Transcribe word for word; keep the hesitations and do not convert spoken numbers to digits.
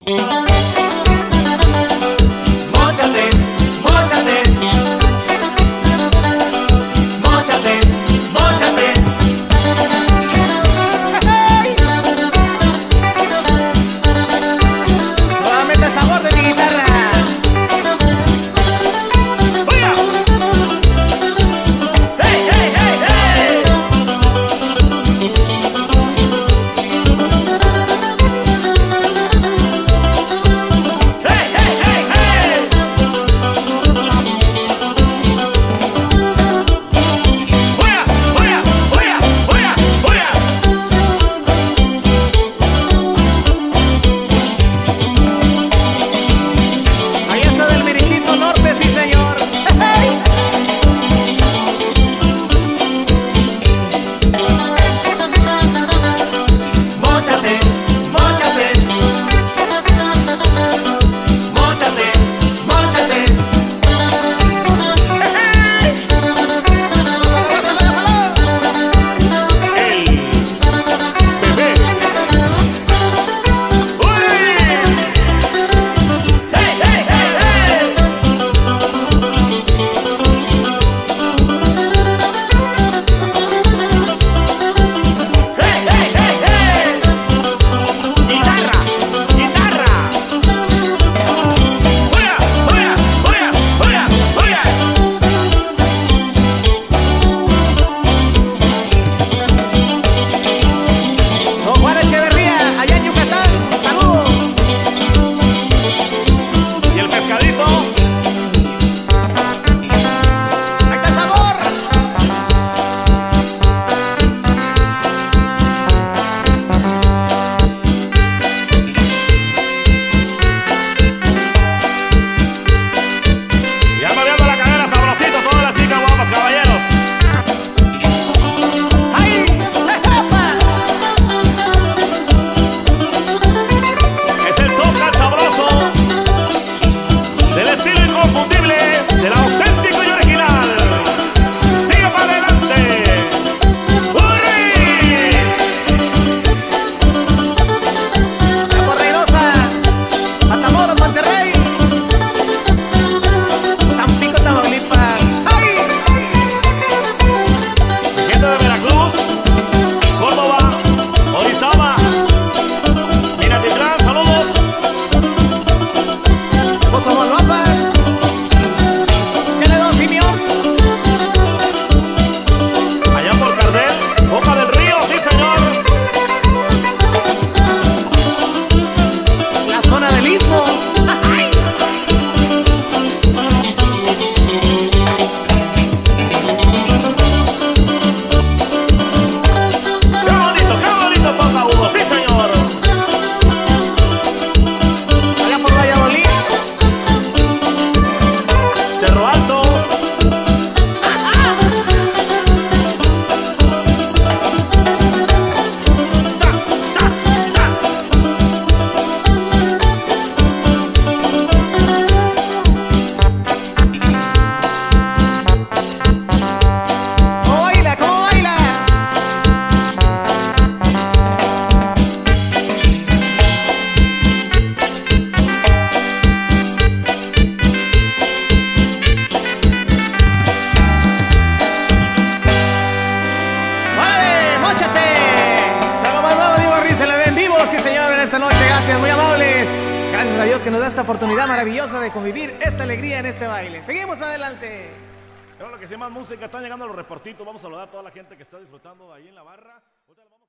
Móchate, móchate, móchate, móchate. Nuevamente el sabor de mi guitarra. Esta noche, gracias, muy amables. Gracias a Dios que nos da esta oportunidad maravillosa de convivir esta alegría en este baile. Seguimos adelante. Pero lo que sí, más música, están llegando los reportitos. Vamos a saludar a toda la gente que está disfrutando ahí en la barra.